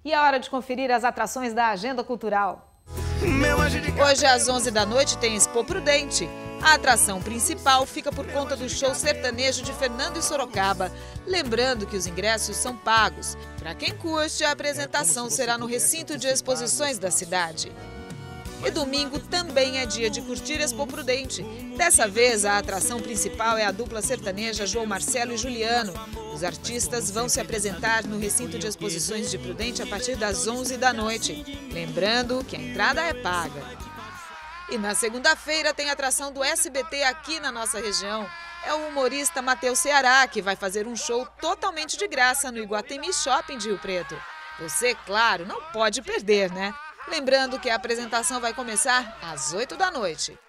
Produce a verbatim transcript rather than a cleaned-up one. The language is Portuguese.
E é hora de conferir as atrações da agenda cultural. Hoje às onze da noite tem Expo Prudente. A atração principal fica por conta do show sertanejo de Fernando e Sorocaba. Lembrando que os ingressos são pagos. Para quem curte, a apresentação será no recinto de exposições da cidade. E domingo também é dia de curtir Expo Prudente. Dessa vez, a atração principal é a dupla sertaneja João Marcelo e Juliano. Os artistas vão se apresentar no recinto de exposições de Prudente a partir das onze da noite. Lembrando que a entrada é paga. E na segunda-feira tem atração do S B T aqui na nossa região. É o humorista Matheus Ceará, que vai fazer um show totalmente de graça no Iguatemi Shopping de Rio Preto. Você, claro, não pode perder, né? Lembrando que a apresentação vai começar às oito da noite.